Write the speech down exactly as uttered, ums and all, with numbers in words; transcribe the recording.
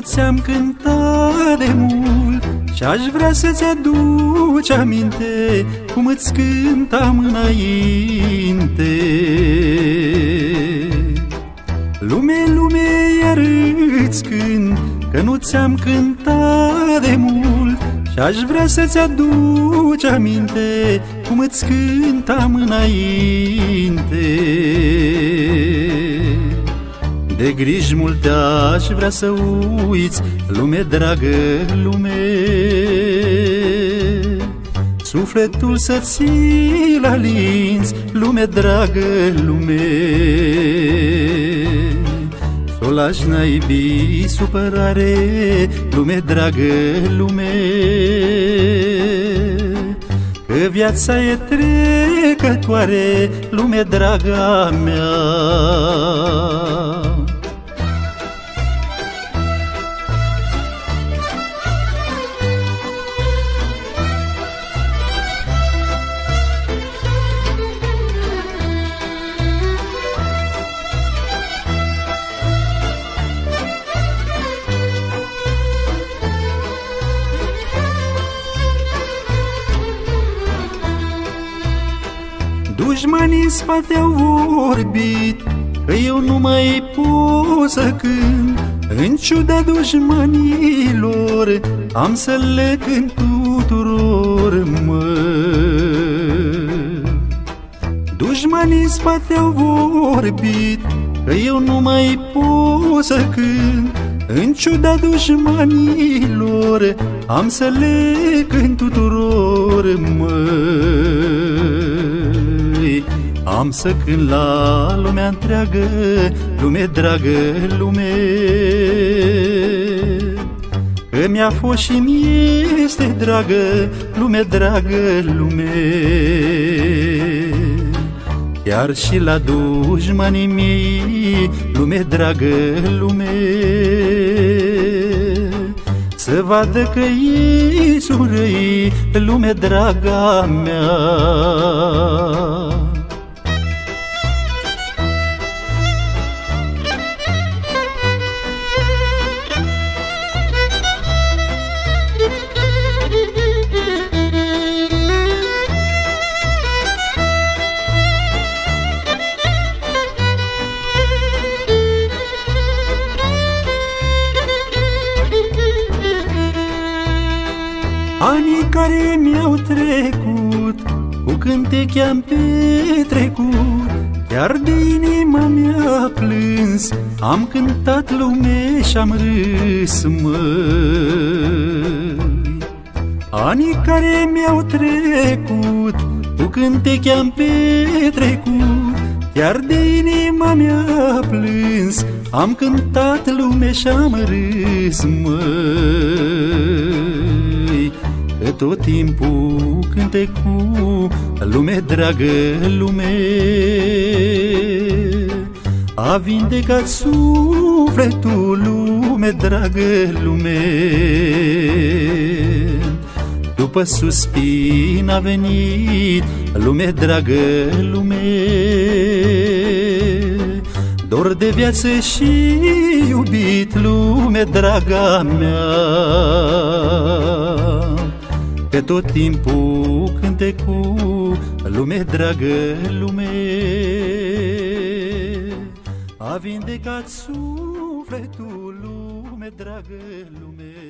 ți-am cântat de mult și-aș vrea să-ți aduci aminte cum îți cântam înainte. Lume, lume, iar îți cânt că nu ți-am cântat de mult și-aș vrea să-ți aduci aminte cum îți cântam înainte. De griji multe aș vrea să uiți, lume dragă, lume, sufletul să ți-l alinți, lume dragă, lume. S-o lași naibii supărare, lume dragă, lume, că viața e trecătoare, lume draga mea. Dușmanii în spate au vorbit că eu nu mai pot să cânt. În ciuda dușmanilor am să le cânt tuturor, mă. Dușmanii în spate au vorbit că eu nu mai pot să cânt. În ciuda dușmanilor am să le cânt tuturor, mă. Am să cânt la lumea întreagă, lume dragă, lume, că mi-a fost și mi-este dragă, lume dragă, lume. Chiar și la dușmanii mei, lume dragă, lume, să vadă că ei sunt răi, lume draga mea. Anii care mi-au trecut, cu cântece am petrecut, chiar de inima mi-a plâns, am cântat lume și-am râs, măi. Anii care mi-au trecut, cu cântece am petrecut, chiar de inima mi-a plâns, am cântat lume și-am râs, măi. Că tot timpul cânte cu lume dragă, lume, a vindecat sufletul, lume dragă, lume. După suspin a venit, lume dragă, lume, dor de viață și iubit, lume draga mea. Că tot timpul cânte cu lume dragă, lume, a vindecat sufletul, lume dragă, lume.